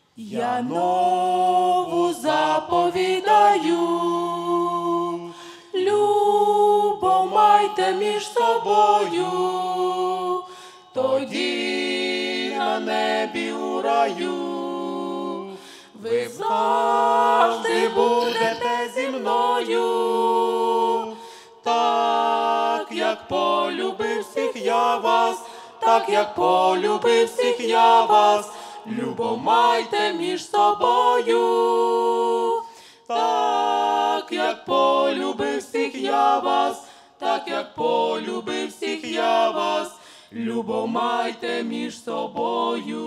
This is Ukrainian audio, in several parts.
Я нову заповідь даю, любов майте між собою, тоді на небі у раю ви завжди будете зі мною. Так, як полюбив всіх я вас, так, як полюбив всіх я вас, любов майте між собою. Так, як полюбив всіх я вас, так, як полюбив всіх я вас, любов майте між собою.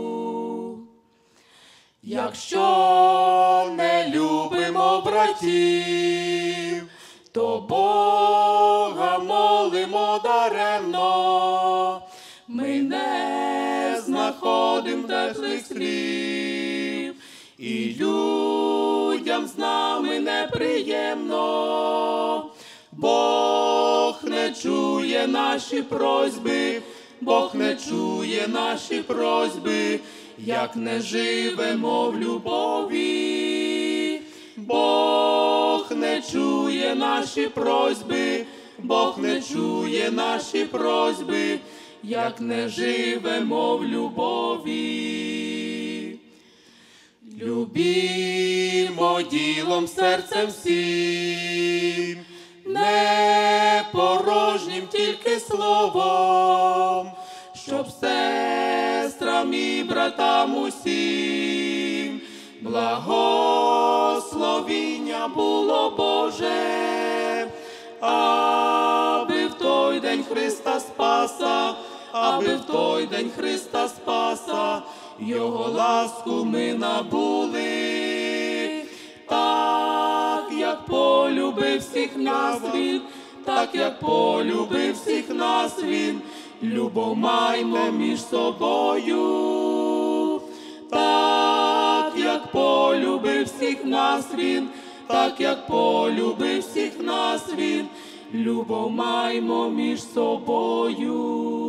Якщо не любимо братів, то Бога молимо даремно. Ми не знаходим теплих слів, і людям з нами неприємно. Бог не чує наші просьби, Бог не чує наші просьби, як не живемо в любові. Бог не чує наші просьби, Бог не чує наші просьби, як не живемо в любові. Любімо ділом, серцем всім, не порожнім тільки словом, щоб сестрам і братам усім благословіння було Боже, аби в той день Христа Спаса, аби в той день Христа Спаса, Його ласку ми набули. Так, як полюбив всіх нас Він, так, як полюбив всіх нас Він, любов маймо між собою. Так, як полюбив всіх нас Він, так, як полюбив всіх нас Він, любов маймо між собою.